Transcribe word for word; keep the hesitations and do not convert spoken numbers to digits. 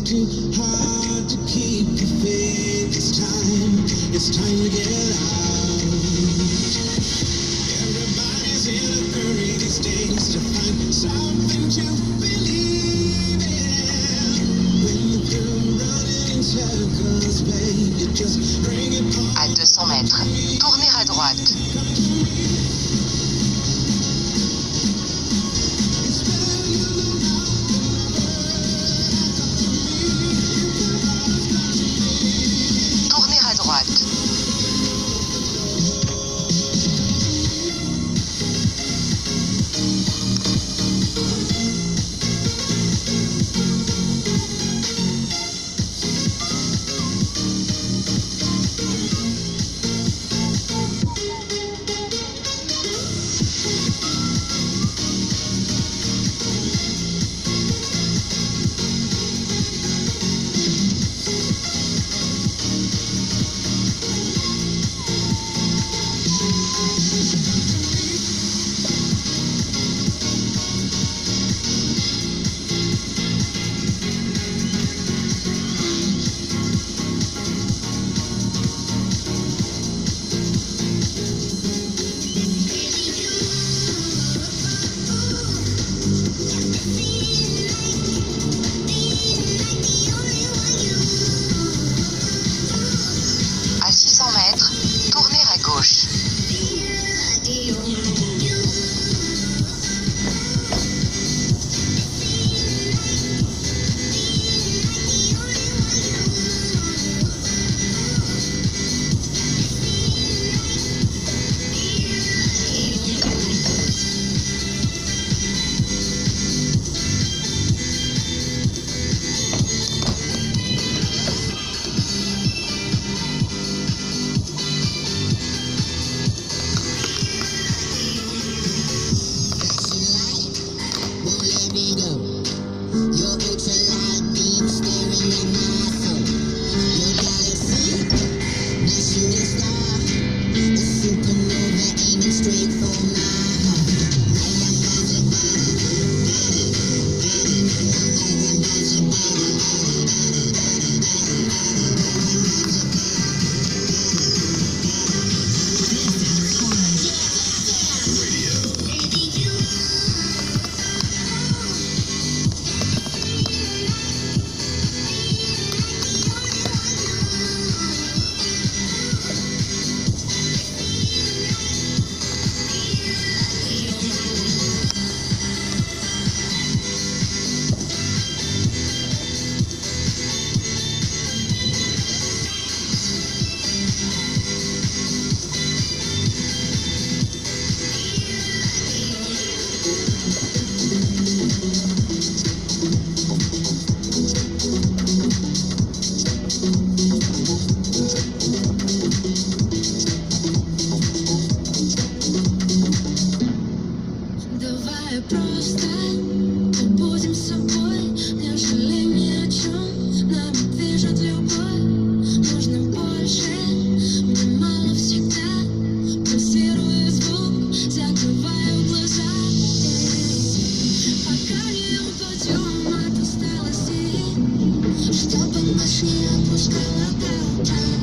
too hard to keep the faith. It's time, it's time to get out. Everybody's in a hurry these days to find something to believe in. When you're through running in circles, babe, you just bring it on. À deux cents mètres, tournez à droite. Tournez à droite. À six cents mètres, tournez à gauche. Давай просто побудем собой, не жалей ни о чем, нами движет любовь. Нужно больше, мне мало всегда. Пульсирует звук, закрываю глаза. Пока не упадем от усталости, чтобы ночь не отпускала до утра.